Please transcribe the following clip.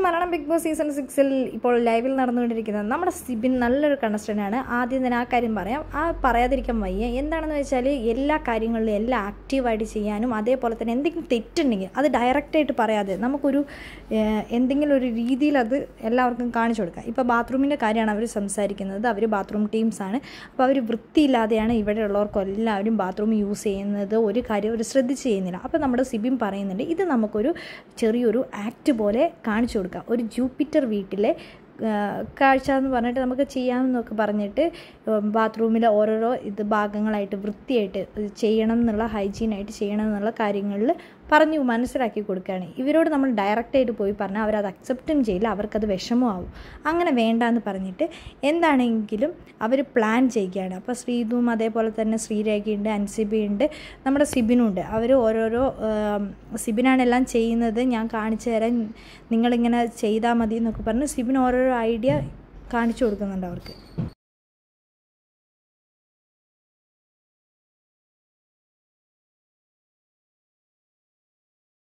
Malayalam Big Boss season 6-ൽ ഇപ്പോൾ ലൈവിൽ നടന്നുകൊണ്ടിരിക്കുന്നത് നമ്മുടെ സിബിൻ നല്ലൊരു കണ്ടസ്റ്റൻ്റാണ്. ആദ്യം തന്നെ ആ കാര്യം പറയാം. പറയാതിരിക്കാൻ വയ്യ. എന്താണെന്ന് വെച്ചാൽ എല്ലാ കാര്യങ്ങളിലും എല്ലാം ആക്റ്റീവായിട്ട് ചെയ്യാനും അതേപോലെ തന്നെ എന്തെങ്കിലും തെറ്റുണ്ടെങ്കിൽ അത് ഡയറക്റ്റായിട്ട് പറയാതെ നമുക്കൊരു എന്തെങ്കിലും ഒരു രീതിയിൽ അത് എല്ലാവർക്കും കാണിച്ചു കൊടുക്കാം. ഇപ്പോൾ ബാത്റൂമിൻ്റെ കാര്യമാണ് അവർ സംസാരിക്കുന്നത്. അവർ ബാത്റൂം ടീംസാണ്. അപ്പോൾ അവർ വൃത്തിയില്ലാതെയാണ് ഇവിടെ ഉള്ളവർക്കെല്ലാവരും ബാത്റൂം യൂസ് ചെയ്യുന്നത്. ഒരു കാര്യം അവർ ശ്രദ്ധിച്ച് ചെയ്യുന്നില്ല. അപ്പോൾ നമ്മുടെ സിബിൻ പറയുന്നുണ്ട്, ഇത് നമുക്കൊരു ചെറിയൊരു ആക്ട് പോലെ കാണിച്ചു കൊടുക്കാം. ഒരു ജൂപ്പിറ്റർ വീട്ടിലെ കാഴ്ച എന്ന് പറഞ്ഞിട്ട് നമുക്ക് ചെയ്യാമെന്നൊക്കെ പറഞ്ഞിട്ട് ബാത്റൂമിലെ ഓരോരോ ഭാഗങ്ങളായിട്ട് വൃത്തിയായിട്ട് ചെയ്യണം എന്നുള്ള ഹൈജീനായിട്ട് ചെയ്യണം എന്നുള്ള കാര്യങ്ങളിൽ പറഞ്ഞു മനസ്സിലാക്കി കൊടുക്കുകയാണ്. ഇവരോട് നമ്മൾ ഡയറക്റ്റായിട്ട് പോയി പറഞ്ഞാൽ അവരത് അക്സെപ്റ്റും ചെയ്യില്ല, അവർക്കത് വിഷമമാവും. അങ്ങനെ വേണ്ടാന്ന് പറഞ്ഞിട്ട് എന്താണെങ്കിലും അവർ പ്ലാൻ ചെയ്യുകയാണ്. അപ്പോൾ ശ്രീതും അതേപോലെ തന്നെ ശ്രീരേഖയുണ്ട്, അൻസിബയുണ്ട്, നമ്മുടെ സിബിനുണ്ട്. അവർ ഓരോരോ സിബിനാണ് എല്ലാം ചെയ്യുന്നത്, ഞാൻ കാണിച്ചു തരാം, നിങ്ങളിങ്ങനെ ചെയ്താൽ മതി എന്നൊക്കെ പറഞ്ഞ് സിബിൻ ഓരോരോ ഐഡിയ കാണിച്ചു കൊടുക്കുന്നുണ്ട് അവർക്ക്.